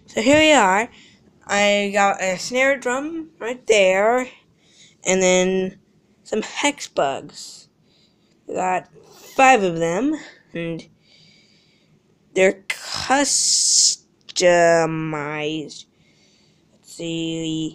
So here we are. I got a snare drum right there, and then some hexbugs. I got 5 of them, and they're customized. Let's see.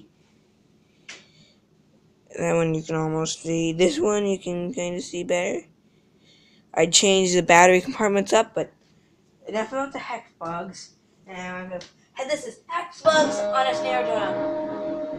That one you can almost see. This one you can kind of see better. I changed the battery compartments up, but enough about the hexbugs. And this is hexbugs on a snare drum.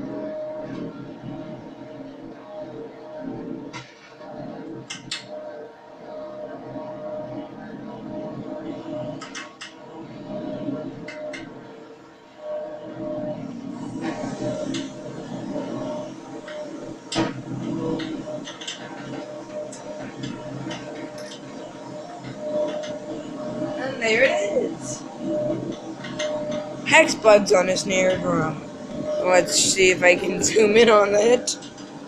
And there it is. Hexbugs on a snare drum. Let's see if I can zoom in on it.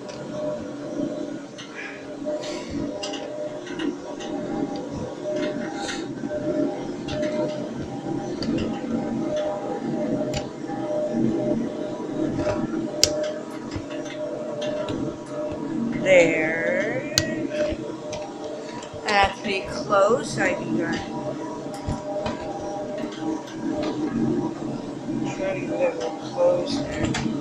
There. That's pretty close. I can try to get a little closer.